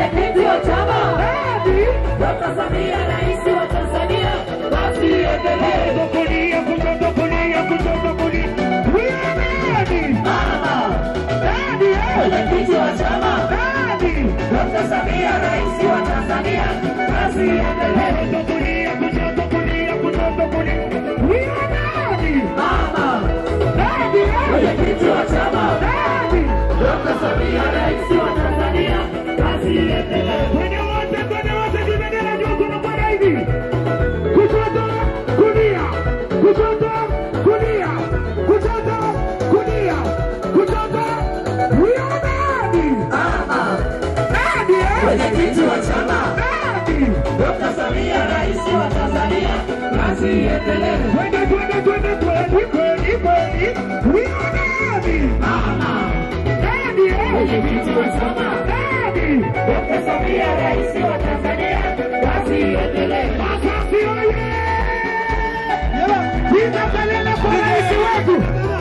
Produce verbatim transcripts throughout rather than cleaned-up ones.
mwenyekiti wa chama Dokta Samia Rais wa Tanzania, basi endelee. Kulia kutoka kulia kutoka kulia. Mama mwenyekiti wa chama Dokta Samia Rais wa Tanzania, basi endelee. Kulia kutoka kulia kutoka kulia. Mama mwenyekiti wa chama Dokta Samia Rais wa Tanzania, basi endelee. Kwenye wote kwenye wote kibendera juu tunapanda hivi. Kutoka kulia kutoka kulia kutoka kulia kutoka wianadi. Mama mwenyekiti wa chama Dokta Samia Rais wa Tanzania, basi endelee. Twende twende twende twende kweli kweli wianadi. Mama mwenyekiti wa chama Dokta Samia Rais wa Tanzania, basi endelee. Masasi oye! Piga kelele kwa rais wetu.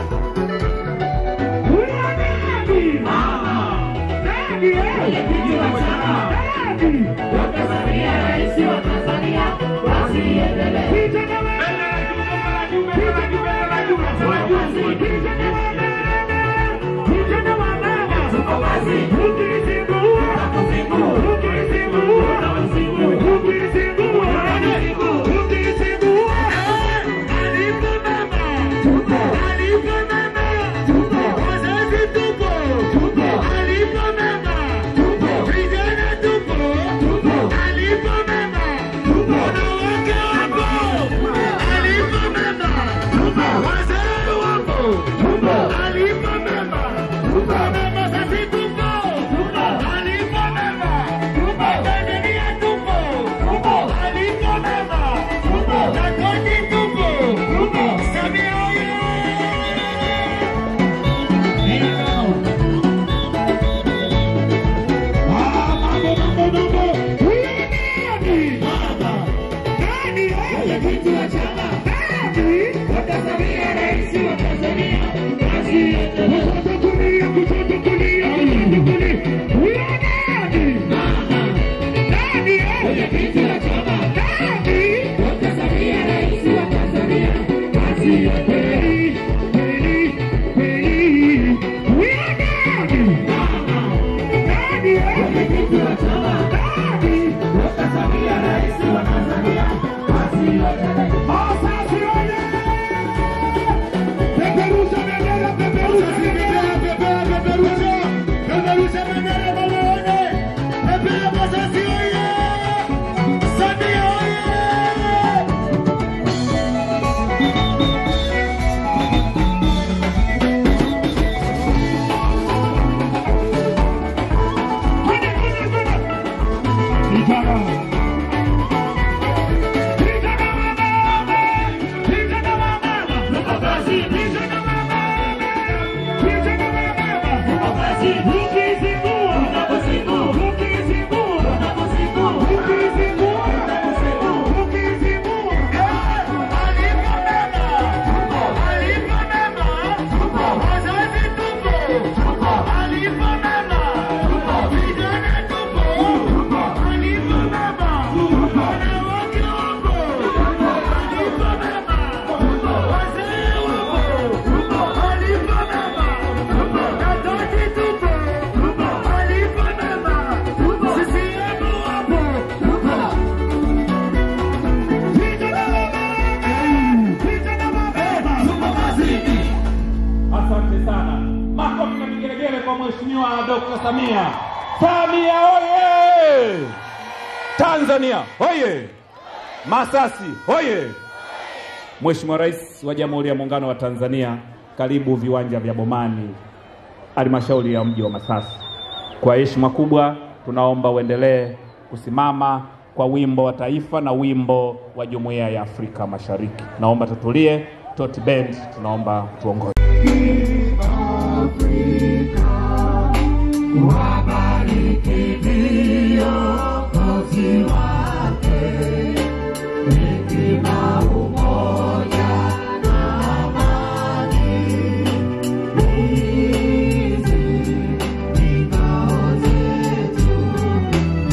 Mama mwenyekiti wa chama Dokta Samia Rais wa Tanzania, basi endelee. Piga kelele. Piga kelele juu. Piga kelele. Piga kelele. Tuko basi. Ukizingua. Ukizingua. Ukizingua. Ukizingua. Ukizingua. Alipo mama. Tupo. Alipo mama. Tupo. Wazazi tupo. Tupo. Alipo mama. Tupo. Vijana tupo. Tupo. Alipo mama. Tupo. Wanawake wapo. Alipo mama. Tupo. Wazee wapo. Tupo. Alipo mama. Tupo. Masasi tupo. Tupo. Alipo mama. Tupo. Tanzania tupo. Tupo. Alipo mama. Tupo. Nakoni tupo. Tupo. Samia oye! Mwenyekiti wa chama Dokta Samia Rais wa Tanzania, basi endelee. Kutoka kulia kutoka kulia kutoka kulia. Mwenyekiti wa chama Dokta Samia Rais wa Tanzania, basi endelee. Mwenyekiti wa chama Dokta Samia Rais wa Tanzania, basi endelee. Masasi oye! Peperusha bendera, peperusha bendera, pepea, peperusha. Peperusha bendera baba one. Pepea Masasi oye! Samia oye! Kwende, kwende, kwende. Vijana. Vijana mama. Vijana mama. Tuko basi. Vijana mama. Vijana mama. Tuko basi. Ukizingua. Tunakuzingua. Ukizingua. Tunakuzingua. Ukizingua. Ukizingua. Alipo mama. Alipo mama. Wazazi tupo. Alipo mama. Vijana tupo. Alipo mama. Wanawake wapo. Alipo mama. Wazee wapo. Alipo mama. Watoto tupo. Alipo mama. Sisi hapo wapo. Vijana mama. Vijana mama. Asante sana. Makofi na vigelegele kwa Mheshimiwa Dokta Samia. Samia oye! Tanzania oye! Masasi oye! Mheshimiwa Rais wa Jamhuri ya Muungano wa Tanzania, karibu viwanja vya Bomani, halmashauri ya mji wa Masasi. Kwa heshima kubwa tunaomba uendelee kusimama kwa wimbo wa taifa na wimbo wa Jumuiya ya Afrika Mashariki. Naomba tutulie, Tot Band tunaomba tuongoze. Wabariki viongozi wake, hekima, umoja na amani. Hizi ni ngao zetu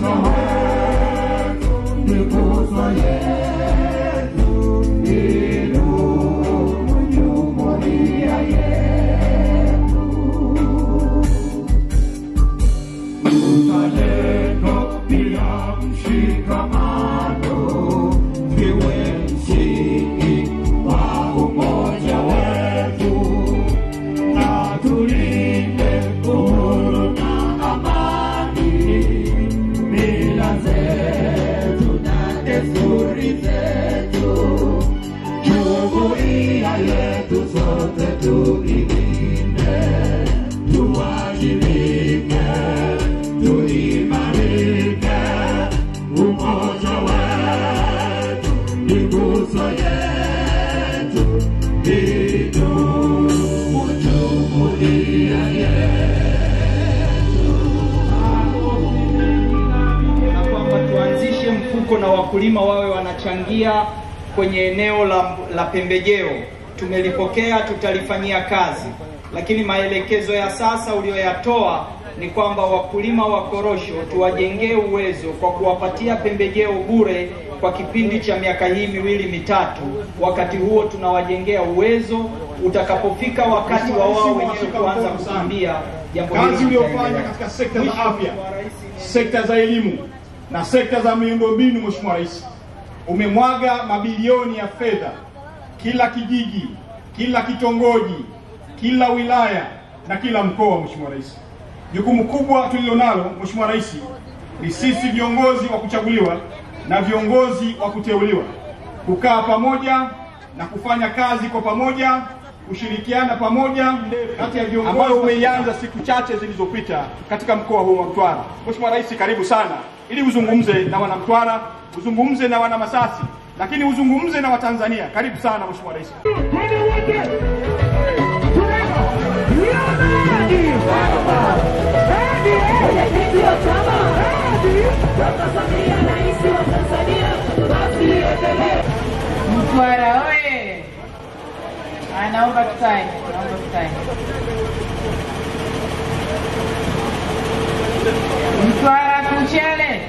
Na wakulima wawe wanachangia kwenye eneo la, la pembejeo. Tumelipokea, tutalifanyia kazi, lakini maelekezo ya sasa uliyoyatoa ni kwamba wakulima wa korosho tuwajengee uwezo kwa kuwapatia pembejeo bure kwa kipindi cha miaka hii miwili mitatu. Wakati huo tunawajengea uwezo, utakapofika wakati wa wao wenyewe kuanza kukimbia jambo hili. Kazi uliyofanya katika sekta za afya, sekta za elimu na sekta za miundombinu, Mheshimiwa Rais, umemwaga mabilioni ya fedha kila kijiji, kila kitongoji, kila wilaya na kila mkoa. Mheshimiwa Rais, jukumu kubwa tulilonalo Mheshimiwa Rais ni sisi viongozi wa kuchaguliwa na viongozi wa kuteuliwa kukaa pamoja na kufanya kazi kwa pamoja, kushirikiana pamoja kati ya viongozi ambao umeianza siku chache zilizopita katika mkoa huu wa Mtwara. Mheshimiwa Rais, karibu sana ili uzungumze na wana Mtwara, uzungumze na wana Masasi, lakini uzungumze na Watanzania. Karibu sana Mheshimiwa Rais. Mtwara oye! Anaomba tukae, naomba tukae. Mtwara kuchele.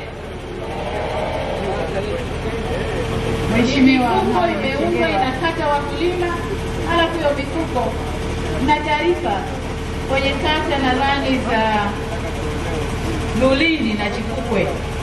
Mheshimiwa, mifuko imeungwa inakata wakulima, halafu hiyo mifuko na taarifa kwenye kata na rani za Lulindi na Chikukwe.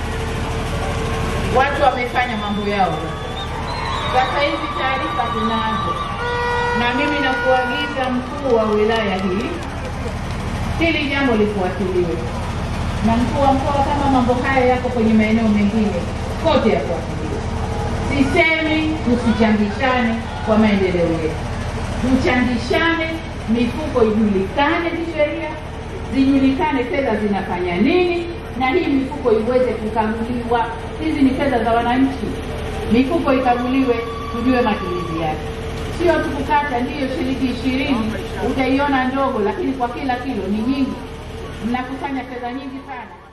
Watu wamefanya mambo yao. Sasa hivi taarifa tunazo. Na mimi nakuagiza mkuu wa wilaya hii, hili jambo lifuatiliwe. Na mkuu wa mkoa, kama mambo haya yako kwenye maeneo mengine, kote yafuatiliwe. Sisemi tusichangishane kwa maendeleo yetu. Tuchangishane, mifuko ijulikane kisheria, zijulikane fedha zinafanya nini, na hii mifuko iweze kukaguliwa. Hizi ni fedha za wananchi. Mifuko ikaguliwe, tujue matumizi yake. Sio tukukata ndiyo shilingi ishirini, utaiona ndogo, lakini kwa kila kilo ni nyingi. Mnakusanya fedha nyingi sana.